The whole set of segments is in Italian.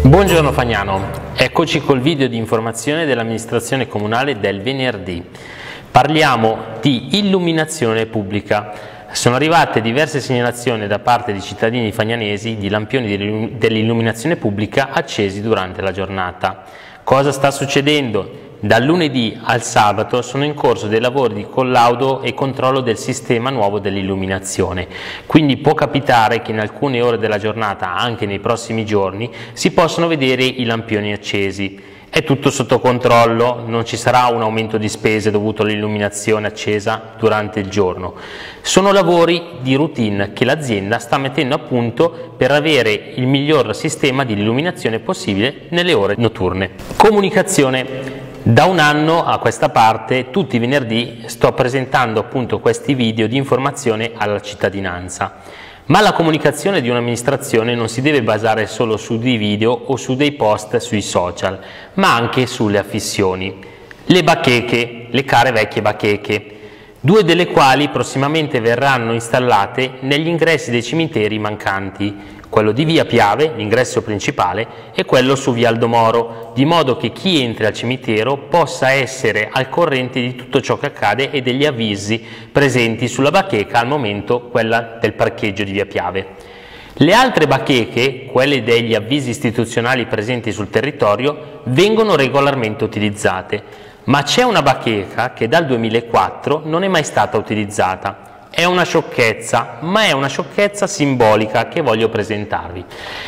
Buongiorno Fagnano, eccoci col video di informazione dell'amministrazione comunale del venerdì. Parliamo di illuminazione pubblica. Sono arrivate diverse segnalazioni da parte di cittadini fagnanesi di lampioni dell'illuminazione pubblica accesi durante la giornata. Cosa sta succedendo? Dal lunedì al sabato sono in corso dei lavori di collaudo e controllo del sistema nuovo dell'illuminazione, quindi può capitare che in alcune ore della giornata, anche nei prossimi giorni, si possano vedere i lampioni accesi. È tutto sotto controllo, non ci sarà un aumento di spese dovuto all'illuminazione accesa durante il giorno. Sono lavori di routine che l'azienda sta mettendo a punto per avere il miglior sistema di illuminazione possibile nelle ore notturne. Comunicazione. Da un anno a questa parte, tutti i venerdì, sto presentando appunto questi video di informazione alla cittadinanza. Ma la comunicazione di un'amministrazione non si deve basare solo su dei video o su dei post sui social, ma anche sulle affissioni. Le bacheche, le care vecchie bacheche, due delle quali prossimamente verranno installate negli ingressi dei cimiteri mancanti, quello di via Piave, l'ingresso principale, e quello su via Aldomoro, di modo che chi entra al cimitero possa essere al corrente di tutto ciò che accade e degli avvisi presenti sulla bacheca al momento, quella del parcheggio di via Piave. Le altre bacheche, quelle degli avvisi istituzionali presenti sul territorio, vengono regolarmente utilizzate, ma c'è una bacheca che dal 2004 non è mai stata utilizzata. È una sciocchezza, ma è una sciocchezza simbolica che voglio presentarvi.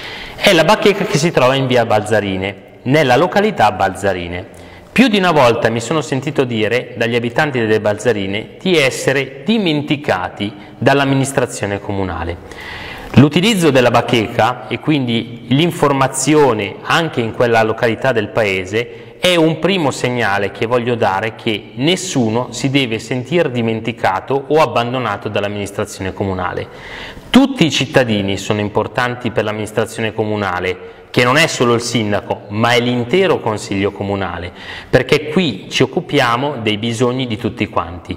È la bacheca che si trova in via Balzarine, nella località Balzarine. Più di una volta mi sono sentito dire dagli abitanti delle Balzarine di essere dimenticati dall'amministrazione comunale. L'utilizzo della bacheca e quindi l'informazione anche in quella località del paese è un primo segnale che voglio dare che nessuno si deve sentire dimenticato o abbandonato dall'amministrazione comunale. Tutti i cittadini sono importanti per l'amministrazione comunale, che non è solo il sindaco, ma è l'intero consiglio comunale, perché qui ci occupiamo dei bisogni di tutti quanti.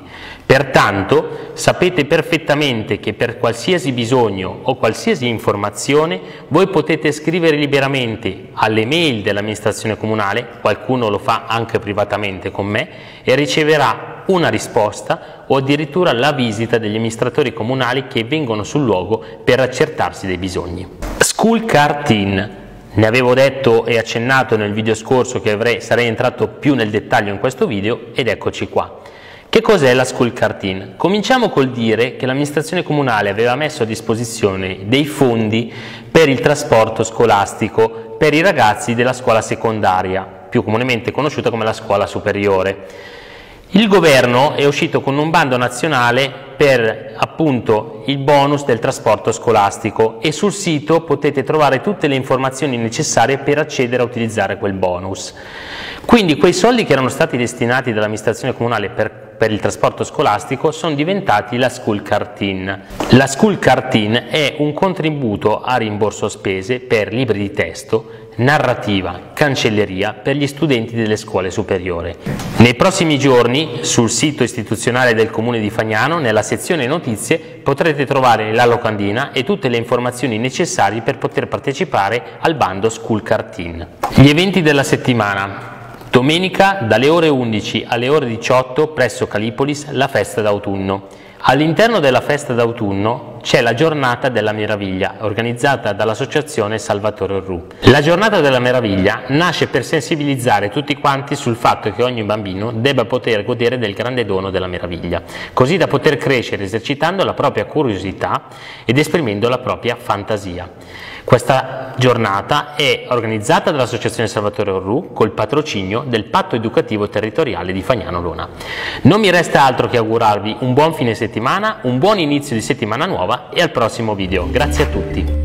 Pertanto sapete perfettamente che per qualsiasi bisogno o qualsiasi informazione voi potete scrivere liberamente alle mail dell'amministrazione comunale, qualcuno lo fa anche privatamente con me, e riceverà una risposta o addirittura la visita degli amministratori comunali che vengono sul luogo per accertarsi dei bisogni. School Car Team. Ne avevo detto e accennato nel video scorso che sarei entrato più nel dettaglio in questo video ed eccoci qua. Che cos'è la School Car Team? Cominciamo col dire che l'amministrazione comunale aveva messo a disposizione dei fondi per il trasporto scolastico per i ragazzi della scuola secondaria, più comunemente conosciuta come la scuola superiore. Il governo è uscito con un bando nazionale per appunto il bonus del trasporto scolastico e sul sito potete trovare tutte le informazioni necessarie per accedere a utilizzare quel bonus. Quindi quei soldi che erano stati destinati dall'amministrazione comunale per il trasporto scolastico sono diventati la School Car Team. La School Car Team è un contributo a rimborso spese per libri di testo, narrativa, cancelleria per gli studenti delle scuole superiori. Nei prossimi giorni sul sito istituzionale del Comune di Fagnano, nella sezione notizie, potrete trovare la locandina e tutte le informazioni necessarie per poter partecipare al bando School Car Team. Gli eventi della settimana. Domenica dalle ore 11 alle ore 18 presso Calipolis la festa d'autunno. All'interno della festa d'autunno c'è la Giornata della Meraviglia, organizzata dall'associazione Salvatore Orru. La Giornata della Meraviglia nasce per sensibilizzare tutti quanti sul fatto che ogni bambino debba poter godere del grande dono della meraviglia, così da poter crescere esercitando la propria curiosità ed esprimendo la propria fantasia. Questa giornata è organizzata dall'associazione Salvatore Orru col patrocinio del Patto Educativo Territoriale di Fagnano Lona. Non mi resta altro che augurarvi un buon fine settimana, un buon inizio di settimana nuova e al prossimo video. Grazie a tutti.